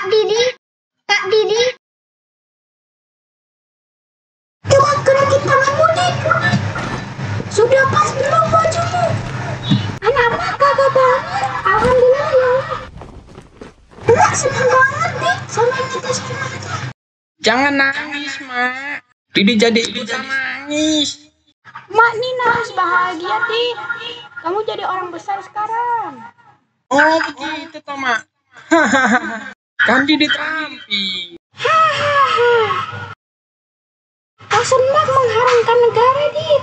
Didi, Kak Didi. Coba gerakin tanganmu, Dik. Sudah pas belum bajumu? Kenapa kagak banget? Alhamdulillah ya. Mak seneng banget, Dik. Sama netes gimana? Jangan nangis, Mak. Didi jadi ikutan nangis. Mak nih nangis bahagia, Dik. Kamu jadi orang besar sekarang. Oh begitu toh, Mak. Kan Didi terampil. Kau senang mengharumkan negara, Dik.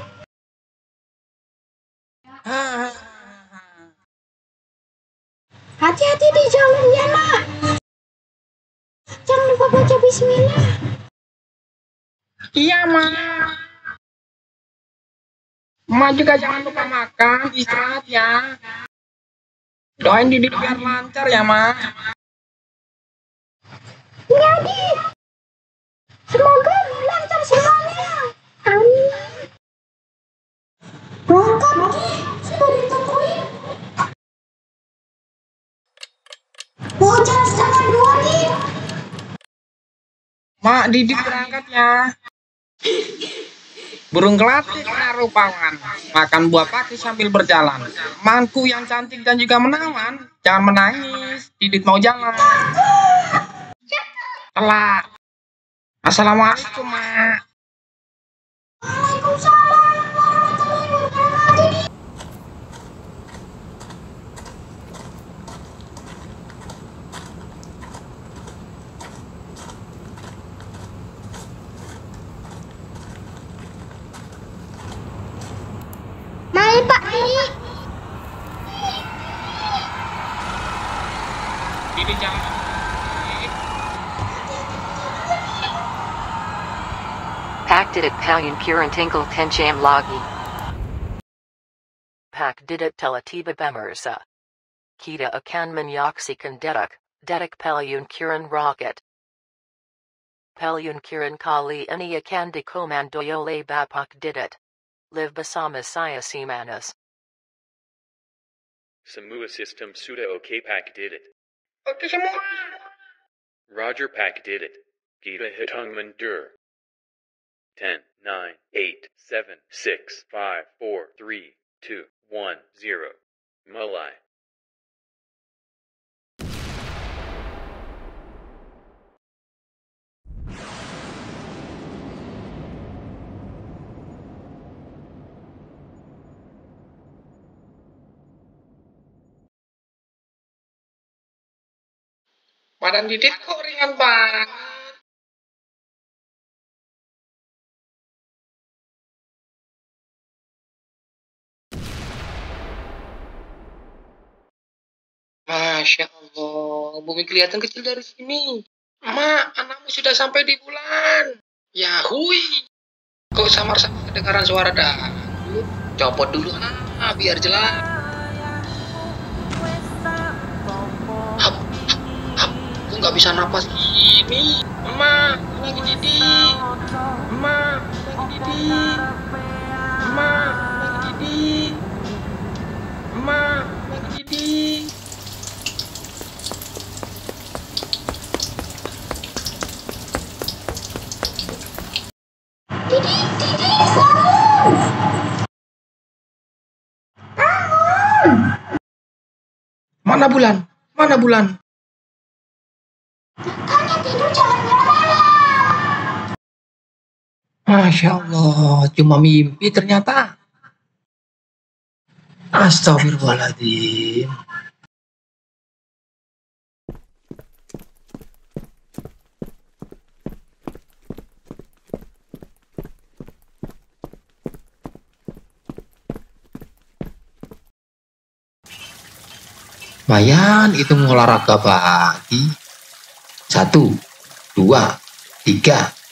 Hati-hati di jalan ya, Nak. Jangan lupa baca bismillah. Iya, Mak. Mak juga jangan lupa makan, istirahat ya. Doain Didi biar lancar ya, Mak. Iya, Dik. Semoga lancar semuanya. Amin. Berangkat, Dik. Sudah ditungguin. Mau jam 1:30, Dik. Mak, Didi berangkat ya. Burung kelati kena rupawan, makan buah pagi sambil berjalan. Manku yang cantik dan juga menawan, jangan menangis, Didit mau jalan. Telat. Assalamualaikum, Mak. Waalaikumsalam warahmatullahi wabarakatuh. Mari Pak Didi. Didi jalan. Pak didit palyan puran tinkle tencham lagi. Pak didit telatiba bemersa. Kita akan menyaksikan detik palyun kuran rocket. Palyun kuran kali ini akan dikomando oleh Bapak didit. Live bersama saya Simanas. Semua sistem sudah oke, Pak didit. Oke semua. Roger, Pak didit. Kita hitung mundur. 10, 9, 8, 7, 6, 5, 4, 3, 2, 1, 0. Mulai. Badan Didit kok ringan banget. Masya Allah, bumi kelihatan kecil dari sini. Mak, anakmu sudah sampai di bulan. Yahui. Kok samar-samar kedengaran suara dangdut? Copot dulu, biar jelas. Hap, aku nggak bisa napas gini. Emak, lagi Didi. Emak, lagi Didi. Emak, lagi Didi. Emak, lagi Didi. Didi, bangun. Bangun. Mana bulan? Mana bulan? Makanya tidur jangan malam-malam. Masya Allah, cuma mimpi ternyata. Astagfirullahaladzim. Bayan itu olahraga pagi. 1, 2, 3.